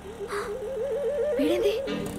వీడేంది?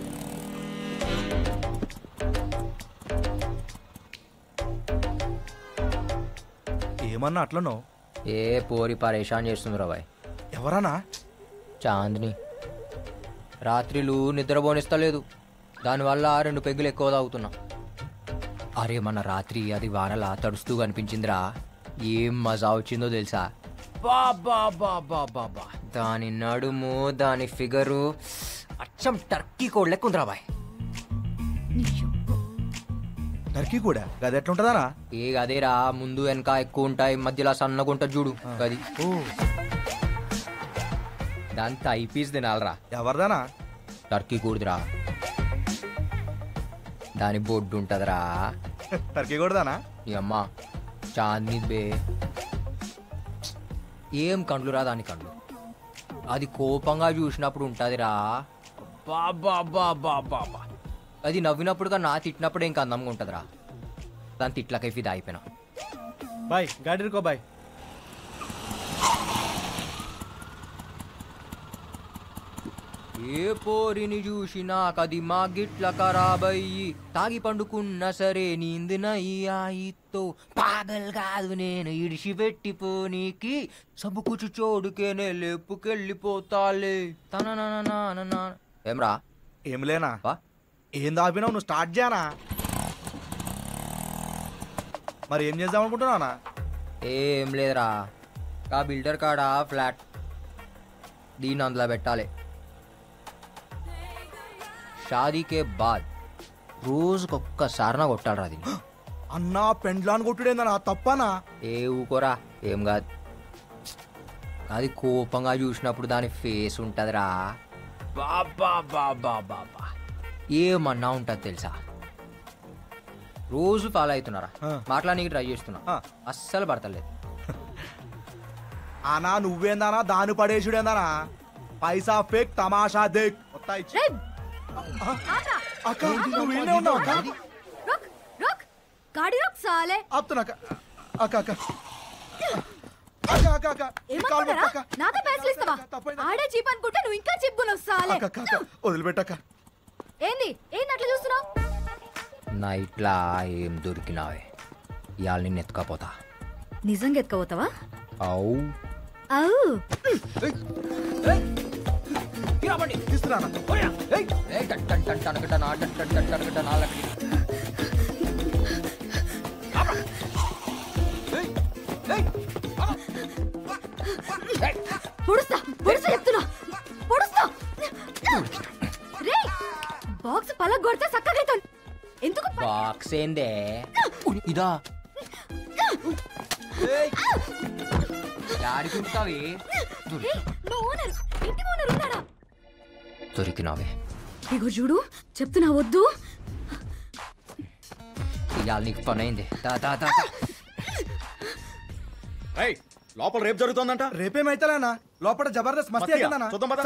ఏమన్నా అట్లనో? ఏ పోరి పరేషాన్ చేస్తుంది రాబాయ్. ఎవరన్నా? చాందిని రాత్రిలు నిద్రపోనిస్తలేదు, దానివల్ల 2 పెగ్గులు ఎక్కువ తాగుతున్నా. అరే మన రాత్రి అది వానలా తడుస్తూ కనిపించిందిరా, ఏం మజా వచ్చిందో తెలుసా? బాబా బాబా బాబా, దాని నడుము దాని ఫిగరు అచ్చం టర్కీ కోడ్ లెక్క ఉందిరా బాయ్. టర్కీ కూడా గది ఎట్లుంటదానా? ఏ గదేరా, ముందు వెనక ఎక్కువ ఉంటాయి, మధ్యలో సన్నగా ఉంటుంది చూడు గది. దాని థై పీస్ తినాలరా. ఎవరిదానా? టర్కీ కూడదురా, దాని బొడ్డు ఉంటదిరా. టర్కీ కూడదానా? ఈ అమ్మ చాందిని బే, ఏం కండ్లు రా దాని కండ్లు, అది కోపంగా చూసినప్పుడు ఉంటదిరా. బాబా బాబా బాబా, అది నవ్వినప్పుడు కన్నా తిట్టినప్పుడు ఇంకా అందంగా ఉంటదిరా. దాని తిట్లకై ఫిదా అయిపోయినా. బాయ్ గాడి రుకో బాయ్. ఏ పోరిని చూసినా కది మా గిట్ల ఖరాబయ్యి, తాగి పండుకున్నా సరే నీందినయ్యాయితో, పాగల్ కాదు నేను ఇడిసి పెట్టిపోనీకి, సబ్బుకుచు చోడుకేనే లేపుకెళ్ళిపోతాలే తన. ఏమ్రా? ఏం లేనా? ఏం దాపినావు? నువ్వు స్టార్ట్ చేయనా? మరి ఏం చేద్దాం అనుకుంటున్నానా? ఏం లేదురా, ఆ బిల్డర్ కాడ ఫ్లాట్, దీన్ని అందులో పెట్టాలి. షాదీకే బాద్ రోజుకొక్కసారి కొట్టాలరా దీన్ని. అన్నా పెండ్లాన్ని కొట్టుడేందనా? తప్పనా? ఏ ఊకోరా, ఏం కాదు. అది కోపంగా చూసినప్పుడు దాని ఫేస్ ఉంటదిరా, బాబా బాబా బాబా ఏమన్నా ఉంటది తెలుసా. రోజు ఫాలో అవుతున్నారా, మాట్లాడడానికి ట్రై చేస్తున్నా, అస్సలు పడతలేదు. అనా నువ్వేందానా దాని పడేసుడేందానా? పైసా ఫేక్ తమాషా దేక్. అక్క నువ్వు ఈయనే ఉన్నావు అక్క? గాడి రొక్ సాలే. ఆపుతున్నా అక్క. అక్క అక్క అక్క అక్క అక్క ఏమనుకుంటారా? నాతో పైసలు ఇస్తావా? ఆడే చీప్ అనుకుంటే నువ్వు ఇంకా చిప్పుకున్నావు సాలే. అక్క అక్క వదిలిపెట్టక్క. ఏంది ఏంది అట్లా చూస్తున్నావు? నైట్లా ఏం దొరికినావే, ఇవాళ నిన్ను ఎత్తుకపోతా. నిజంగా ఎత్తుకపోతావా? అవు అవు పొడుస్తా పొడుస్తా చెప్తున్నా, పొడుస్తా. రే బాక్స్ పలగ కొడితే చక్కగా ఎందుకు? బాక్స్ ఏందే ఇదా? ఆడుకుంటావి దొరికినావే. ఇగో చూడు చెప్తున్నా వద్దు. ఇవాళ నీకు పని అయింది. లోపల రేపు జరుగుతుందంట. రేపేమైతేనా? లోపల జబర్దస్త్ మస్తీ అవుతుందన్నా.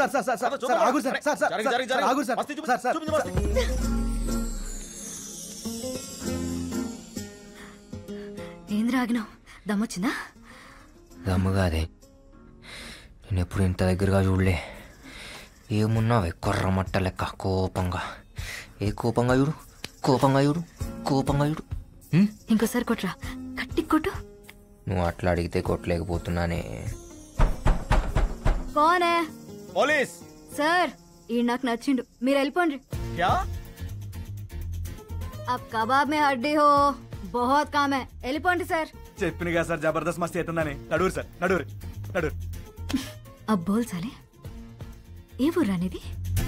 ఏంద్ర ఆగినావు? దమ్మొచ్చిందా? దమ్ము కాదే, నేను ఎప్పుడు ఇంత దగ్గరగా చూడలే. ఏమున్నావే కొర్ర మట్ట లెక్క కోపంగా. ఏ కోపంగా చూడు, కోపంగా చూడు, కోపంగా చూడు. ఇంకోసారి కొట్రా, కట్టి కొట్టు. నువ్వు అట్లా అడిగితే కొట్టలేకపోతున్నానే. కోనే? పోలీస్ సార్, ఈ నాకు నచ్చిండు, మీరు వెళ్ళిపోండి. అబ్ కబాబ్ మే హడ్డీ హో, బహుత్ కామ్ హై, వెళ్ళిపోండి సార్. చెప్పినగా సార్ జబర్దస్త్ మస్తీ అవుతుందని. నడురు సార్, నడురు నడురు. అబ్ బోల్ సాలే, ఏ ఊరు అనేది?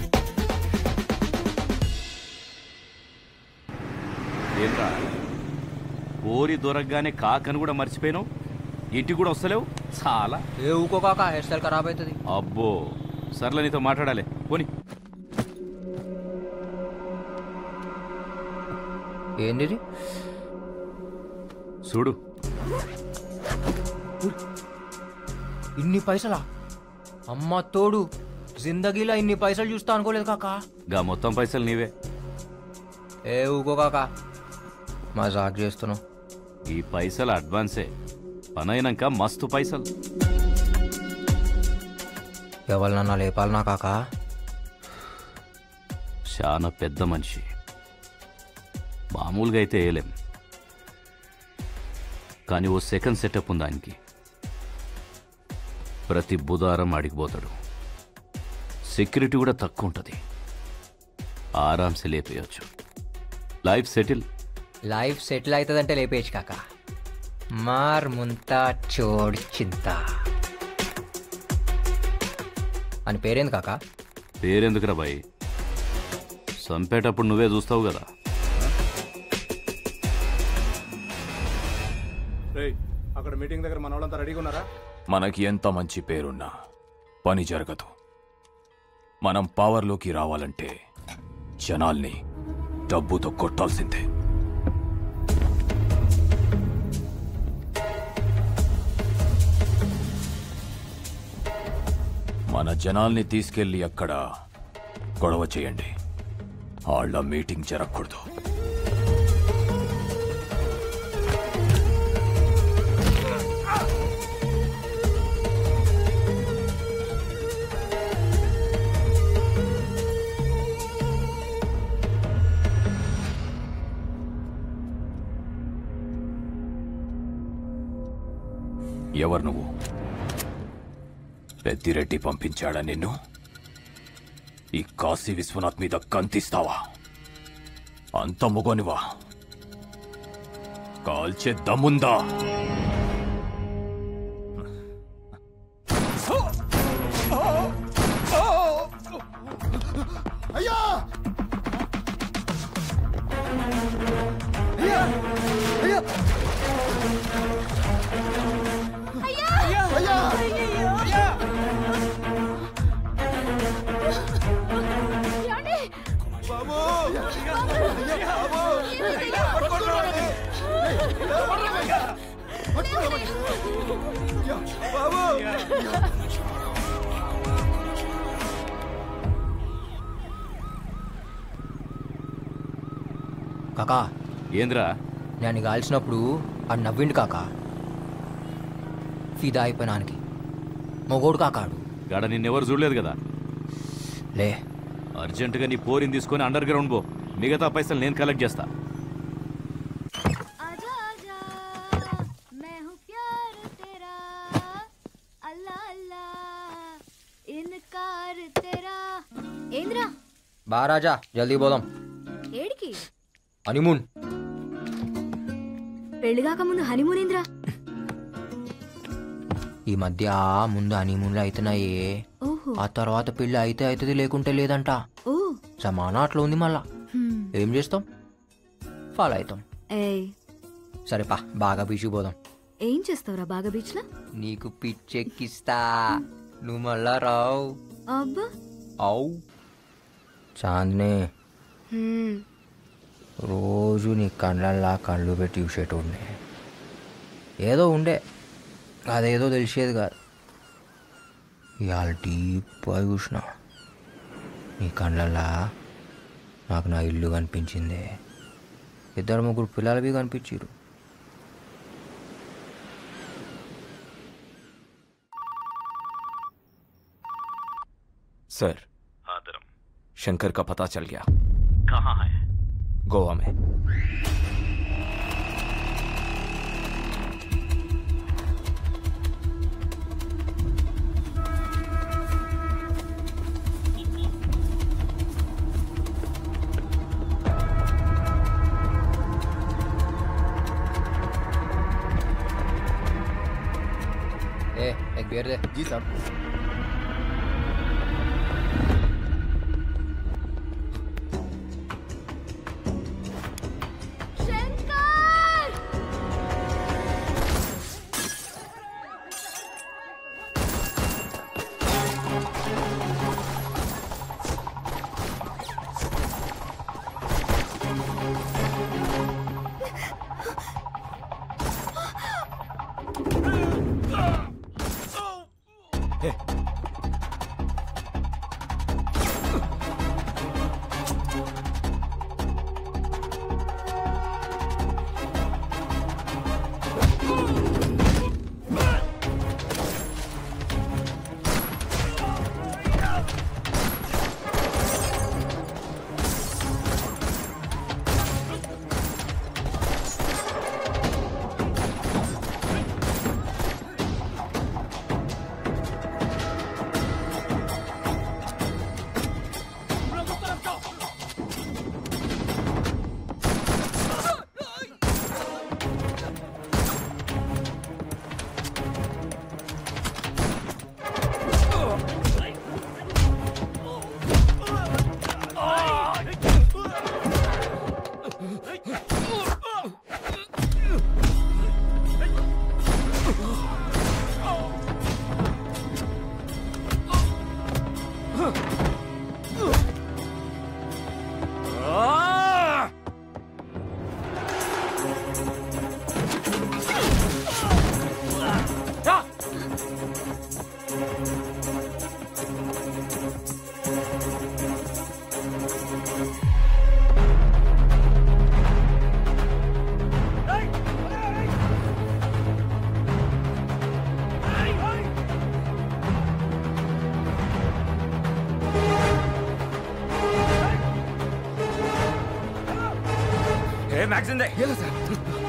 ఏంట్రా ఓరి దొరకగానే కాకని కూడా మర్చిపోయినావు, ఇంటికి కూడా వస్తలేవు చాలా. ఏ ఊకో కాక, హెయిర్ స్టైల్ ఖరాబ్ అవుతుంది. అబ్బో సర్లే, నీతో మాట్లాడాలి పోని. ఏంది చూడు, ఇన్ని పైసలా? అమ్మ తోడు, జిందగీలో ఇన్ని పైసలు చూస్తా అనుకోలేదు కాకా. గా మొత్తం పైసలు నీవే. ఏ ఊకో కాకా, మజాక్ చేస్తున్నావు. ఈ పైసలు అడ్వాన్సే, పనైనాక మస్తు పైసలు. ఎవరినన్నా లేపాలనా కాకా? చాలా పెద్ద మనిషి, మామూలుగా అయితే వేయలేం. కానీ ఓ సెకండ్ సెటప్ ఉంది ఆయనకి. ప్రతి బుధవారం అడిగిపోతాడు. సెక్యూరిటీ కూడా తక్కువ ఉంటుంది, ఆరామ్సే లేపేయచ్చు. Life settle. లైఫ్ సెటిల్ అవుతుందంటే లేపేయచ్చు కాక. మార్ ముంతా చోడి చింత అని పేరేంది కాక? పేరెందుకురా బాయ్, చంపేటప్పుడు నువ్వే చూస్తావు కదా. అక్కడ మీటింగ్ దగ్గర మన వాళ్ళంతా రెడీగా ఉన్నారా? మనకి ఎంత మంచి పేరున్నా పని జరగదు. మనం పవర్లోకి రావాలంటే జనాల్ని డబ్బుతో కొట్టాల్సిందే. మన జనాల్ని తీసుకెళ్లి అక్కడ గొడవ చేయండి. వాళ్ళ మీటింగ్ జరగకూడదు. ఎవరు నువ్వు? పెద్దిరెడ్డి పంపించాడా నిన్ను? ఈ కాశీ విశ్వనాథ్ మీద కంతిస్తావా? అంత మొగోనివా? కాల్చే దమ్ముందా? అయ్యా! అయ్యా! అయ్యా! అయ్యా! అయ్యా! బాబు! బాబు! కాకా ఏంద్రా? నేను కాల్చినప్పుడు ఆడు నవ్విండు కాకా. ఫిదా అయిపోయినానికి మొగోడు కాకాడు. గాడ నిన్నెవరు చూడలేదు కదా. లే, అర్జెంటుగా నీ పోరిని తీసుకొని అండర్ గ్రౌండ్ పో. మిగతా పైసలు నేను కలెక్ట్ చేస్తా. आजा आजा मैं हूँ प्यार तेरा अल्लाह अल्लाह इनकार तेरा ఏంద్రా బా రాజా, జల్దీ పోదాం. ఏడికి? హనీమూన్. పెళ్లి కాకముందు హనీమూన్ ఏంద్రా? ఈ మధ్య ముందు హనీమూన్లు అవుతున్నాయే, ఓహో, ఆ తర్వాత పెళ్ళి అయితే అవుతుంది, లేకుంటే లేదంట. ఓ సమానం అట్లా ఉంది. మళ్ళా ఏం చేస్తాం? ఫాలో అవుతాం. ఏయ్, సరే పా, బాగా బీచ్కి పోదాం. ఏం చేస్తావురా బాగా బీచ్ లో? నీకు పిచ్చెక్కిస్తా, నువ్వు మళ్ళా రావు. అబ్బా, అవు చాందిని, రోజు నీ కళ్ళల్లా కళ్ళు పెట్టి చూసేటోడిని. ఏదో ఉండే, అదేదో తెలిసేది కాదు. ఇవాళ డీప్గా చూసిన నీ కళ్ళల్లా నాకు నా ఇల్లు కనిపించింది. 2-3 పిల్లలవి కనిపించారు. सर, शंकर का पता चल गया. कहाँ है? गोवा में. एक बियर दे. जी साहब. मैगजीन दे। ये लो sir.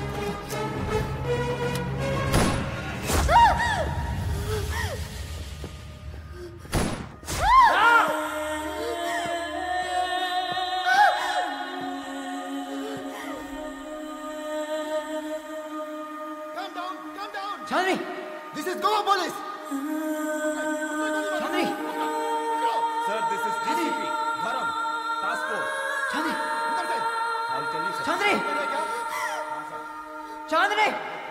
Chandni, This is Goa police. Chandni, sir this is DCP Dharam task force. Chandni, I tell you Chandni, Chandni,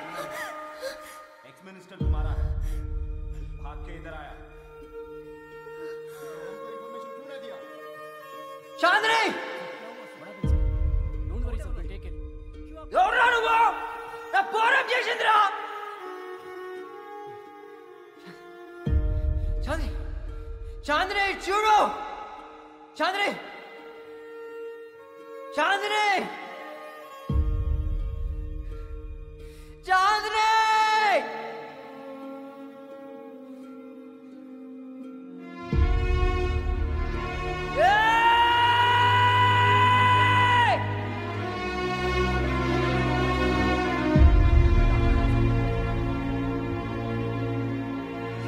ex minister तुम्हारा है, भाग के इधर आया। चांदनी, ఎవరురా నువ్వు? నా పోరం చేసిందిరా. చాంద్రి, చాంద్రి చూడు, చాంద్రి, చాంద్రి.